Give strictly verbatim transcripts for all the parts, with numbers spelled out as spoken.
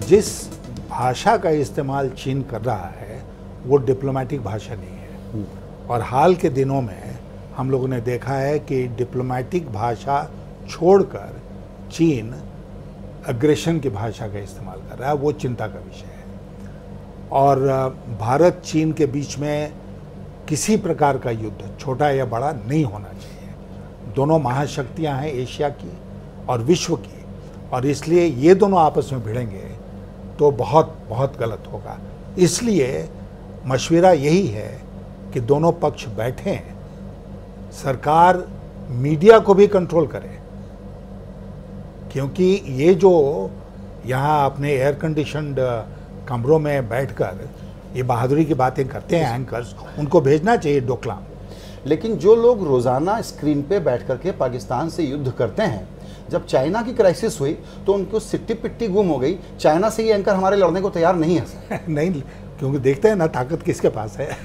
जिस भाषा का इस्तेमाल चीन कर रहा है वो डिप्लोमेटिक भाषा नहीं है। और हाल के दिनों में हम लोगों ने देखा है कि डिप्लोमेटिक भाषा छोड़कर चीन अग्रेशन की भाषा का इस्तेमाल कर रहा है, वो चिंता का विषय है। और भारत चीन के बीच में किसी प्रकार का युद्ध, छोटा या बड़ा, नहीं होना चाहिए। दोनों महाशक्तियां हैं एशिया की और विश्व की, और इसलिए ये दोनों आपस में भिड़ेंगे तो बहुत बहुत गलत होगा। इसलिए मशवरा यही है कि दोनों पक्ष बैठें, सरकार मीडिया को भी कंट्रोल करे, क्योंकि ये जो यहाँ अपने एयर कंडीशनड कमरों में बैठकर ये बहादुरी की बातें करते हैं एंकर्स, उनको भेजना चाहिए डोकलाम। लेकिन जो लोग रोज़ाना स्क्रीन पे बैठ करके पाकिस्तान से युद्ध करते हैं, जब चाइना की क्राइसिस हुई तो उनको सिट्टी पिट्टी गुम हो गई। चाइना से ये एंकर हमारे लड़ने को तैयार नहीं है। नहीं, क्योंकि देखते हैं ना ताकत किसके पास है।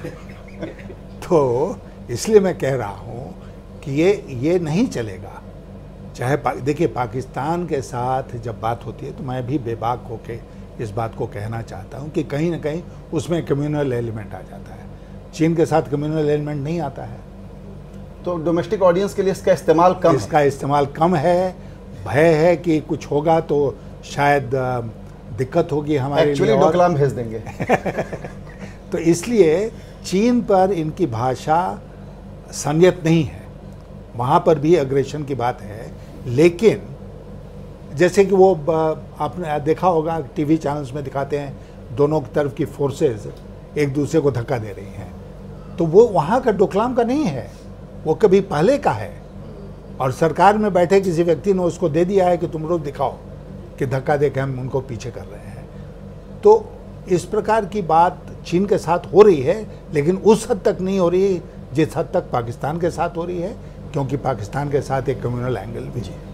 तो इसलिए मैं कह रहा हूँ कि ये ये नहीं चलेगा। चाहे पा, देखिए पाकिस्तान के साथ जब बात होती है तो मैं भी बेबाक होके इस बात को कहना चाहता हूँ कि कहीं ना कहीं उसमें कम्युनल एलिमेंट आ जाता है। चीन के साथ कम्युनल एलिमेंट नहीं आता है। तो डोमेस्टिक ऑडियंस के लिए इसका इस्तेमाल कम इसका इस्तेमाल कम है। भय है कि कुछ होगा तो शायद दिक्कत होगी हमारे लिए। एक्चुअली डोकलाम भेज देंगे। तो इसलिए चीन पर इनकी भाषा संयत नहीं है, वहाँ पर भी अग्रेशन की बात है। लेकिन जैसे कि वो आपने देखा होगा टीवी चैनल्स में दिखाते हैं, दोनों तरफ की फोर्सेस एक दूसरे को धक्का दे रही हैं, तो वो वहाँ का डोकलाम का नहीं है, वो कभी पहले का है। और सरकार में बैठे किसी व्यक्ति ने उसको दे दिया है कि तुम लोग दिखाओ कि धक्का दे के हम उनको पीछे कर रहे हैं। तो इस प्रकार की बात चीन के साथ हो रही है, लेकिन उस हद तक नहीं हो रही जिस हद तक पाकिस्तान के साथ हो रही है, क्योंकि पाकिस्तान के साथ एक कम्युनल एंगल भी है।